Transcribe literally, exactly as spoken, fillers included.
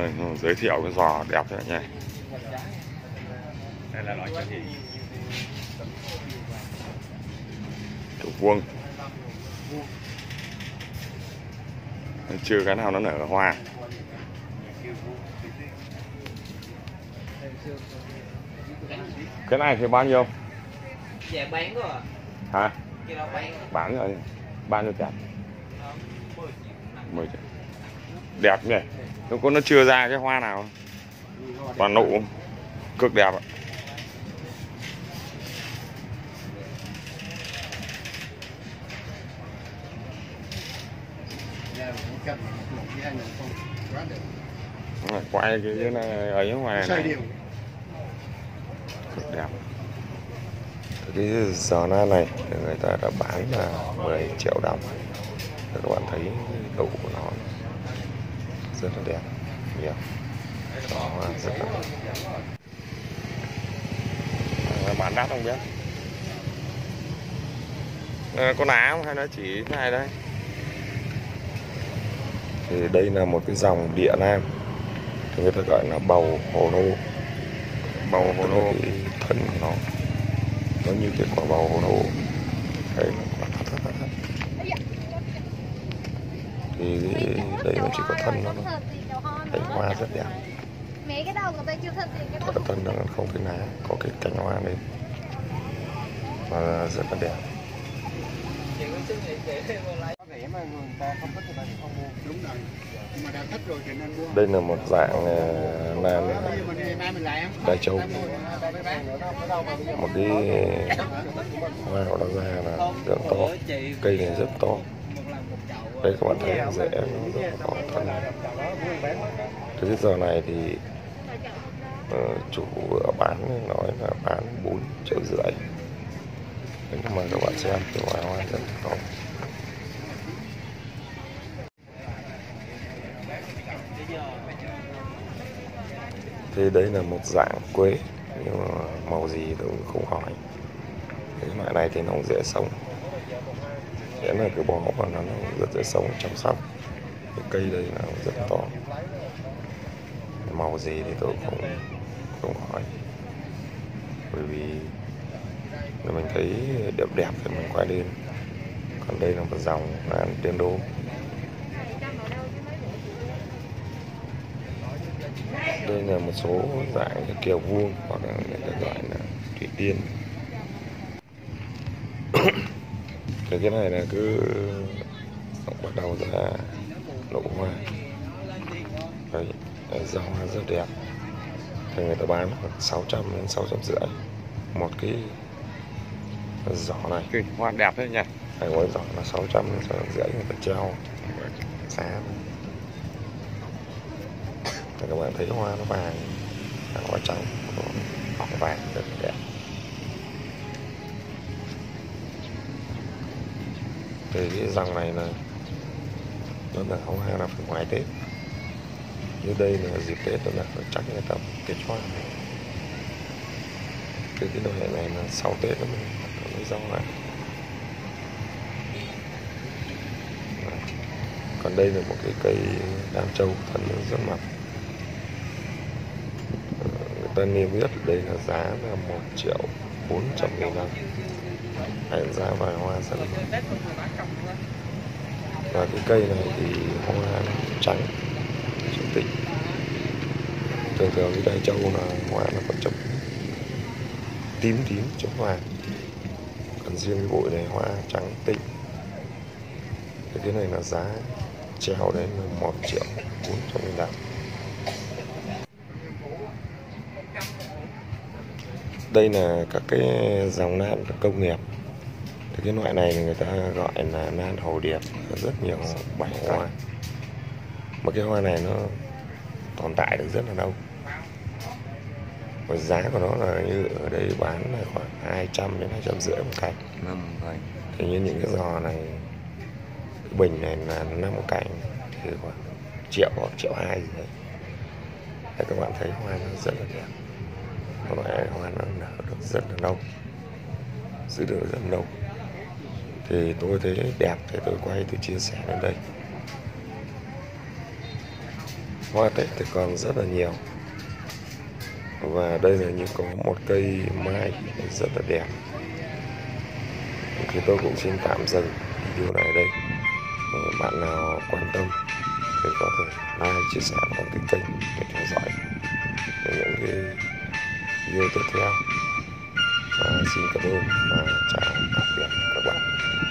Đây, giới thiệu cái giò đẹp thế nha. Đây là loại gì? Kiểu vuông. Chưa cái nào nó nở hoa. Cái này thì bao nhiêu? Dạ bán rồi à? Hả? Cái đó bán. Bán rồi. Bao nhiêu tiền? mười triệu. Đẹp nhỉ? Nó có nó chưa ra cái hoa nào. Toàn nụ cực đẹp ạ. Rồi, quay cái cái này ở ngoài này, này. Cực đẹp. Cái giò na này người ta đã bán là mười triệu đồng. Các bạn thấy độ của nó rất là đẹp, nhiều đó rất là à, bán đắt không biết à, có ná không hay nó chỉ thế này đây. Thì đây là một cái dòng địa nam thì người ta gọi là bầu hồ lô. Bầu hồ lô cái thân của nó nó như cái quả bầu hồ lô đấy. Thì đây nó chỉ có thân nó thôi. Cánh hoa rất đẹp. Có thân nó không cái lá, có cái cánh hoa lên và rất là đẹp. Đây là một dạng lan Đai Châu. Một cái hoa của nó ra là rất to, cây này rất to. Đây các bạn thấy rễ nó rất là to thân. Cái giờ này thì uh, chủ bán nói là bán bốn triệu rưỡi. Nhưng mà các bạn xem cái hoa hoa rất là to. Thì đây là một dạng quế, nhưng mà màu gì tôi cũng không hỏi. Cái loại này thì nó dễ sống, nghĩa là cái bó của nó rất dễ sống chăm sóc. Cái cây đây là rất to. Màu gì thì tôi không không hỏi, bởi vì mình thấy đẹp đẹp thì mình quay lên. Còn đây là một dòng lan Tiên Đô. Đây là một số dạng cái kiều vuông hoặc là người ta gọi là thủy tiên. Cái cái này là cứ bắt đầu ra nụ hoa. Đấy, giò hoa rất đẹp. Thì người ta bán khoảng sáu trăm đến sáu trăm rưỡi một cái giỏ này. Cái hoa đẹp đấy nhỉ? Cái mỗi giỏ là sáu trăm đến sáu trăm rưỡi người ta treo giá. Các bạn thấy hoa nó vàng, hoa trắng, hoa vàng rất đẹp. Thì cái dòng này là nó là hoa là phải ngoài Tết. Như đây là dịp Tết là chắc người ta kết hoa. Cái cái loại này là sau Tết nó mới rau lại. Còn đây là một cái cây Đam Châu thân rất mập. Người ta niêm yết đây là giá là một triệu bốn trăm nghìn đồng. Hẹn giá vài hoa rất là. Và cái cây này thì hoa trắng trắng tịnh. Thường thường cái Đai Châu là hoa nó còn chấm tím tím chấm vàng. Còn riêng cái bụi này hoa trắng tịnh. Cái này là giá treo đến là một triệu bốn trăm nghìn đồng. Đây là các cái dòng lan công nghiệp. Thì cái loại này người ta gọi là lan hồ điệp, rất nhiều bảy hoa. Mà cái hoa này nó tồn tại được rất là lâu. Và giá của nó là như ở đây bán là khoảng hai trăm đến hai trăm rưỡi một cành. Thì như những cái giò này, cái bình này là năm cành thì khoảng triệu hoặc triệu hai gì đấy. Để các bạn thấy hoa nó rất là đẹp. Loại hoa nó nở được rất là lâu, giữ được rất lâu. Thì tôi thấy đẹp thì tôi quay, tôi chia sẻ đến đây. Hoa Tết thì còn rất là nhiều. Và đây là như có một cây mai rất là đẹp. Thì tôi cũng xin tạm dừng video này đây. Nếu bạn nào quan tâm thì có thể like, chia sẻ vào cái kênh để theo dõi những cái video tiếp theo. Và xin cảm ơn và chào tạm biệt các bạn.